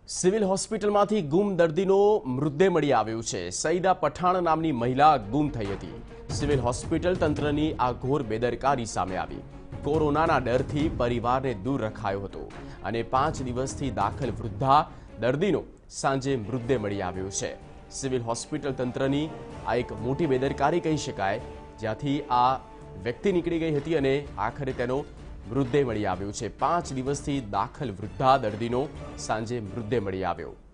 Civil હોસ્પિટલમાંથી ગુમ દર્દીનો મૃતદેહ મળી આવ્યો છે। સઈદા પઠાણ નામની મહિલા ગુમ થઈ હતી। સિવિલ હોસ્પિટલ તંત્રની આ ઘોર બેદરકારી સામે આવી। કોરોનાના ડરથી પરિવારને દૂર રખાયો હતો અને 5 દિવસથી દાખલ વૃદ્ધા દર્દીનો સાંજે મૃતદેહ મળી આવ્યો છે। સિવિલ હોસ્પિટલ તંત્રની આ એક મોટી બેદરકારી કહી શકાય, જ્યાંથી આ વ્યક્તિ નીકળી ગઈ હતી અને આખરે તેનો મૃતદેહ મળી આવ્યો છે। 5 દિવસથી દાખલ વૃદ્ધા દર્દીનો સાંજે મૃતદેહ મળી આવ્યો।